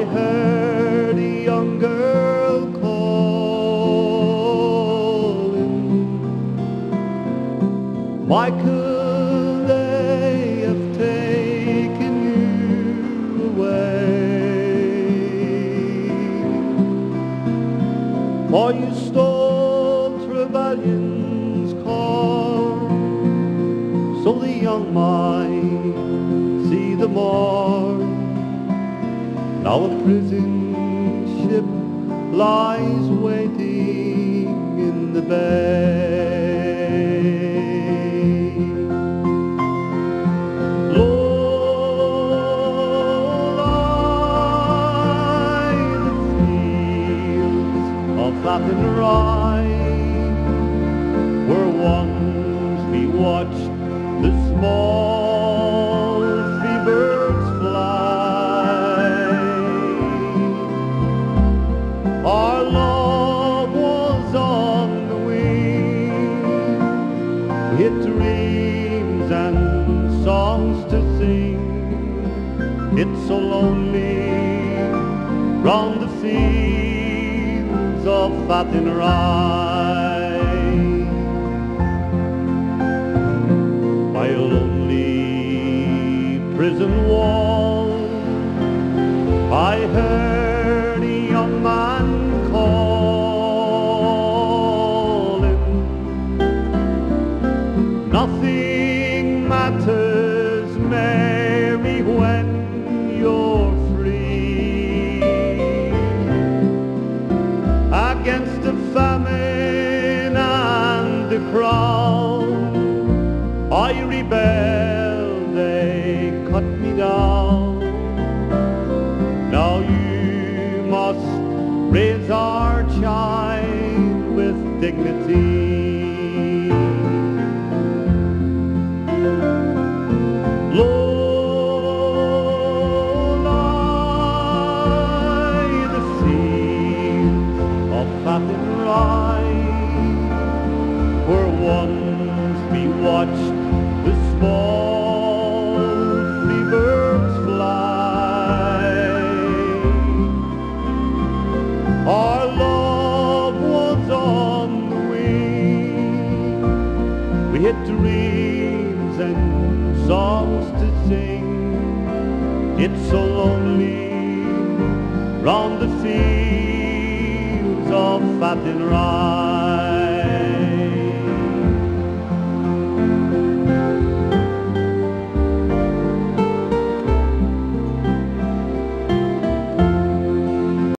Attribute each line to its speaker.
Speaker 1: heard a young girl calling. Why could they have taken you away? For you stole Trevelyan's corn, so the young might see the morn. Now a prison ship lies waiting in the bay. Low lie the fields of flapping rye, where once we watched the small free birds fly. Our love was on the wing, we had dreams and songs to sing. It's so lonely round the fields of flapping rye. By a lonely prison wall, I heard a young man calling. Nothing matters, Mary, when you're free. Against the famine and the crowd, I rebelled, they cut me down. Now you must raise our child with dignity. Low lie the fields of flapping rye, where once we watched the small free birds fly. Our love was on the wing, we had dreams and songs to sing. It's so lonely round the fields of flapping rye.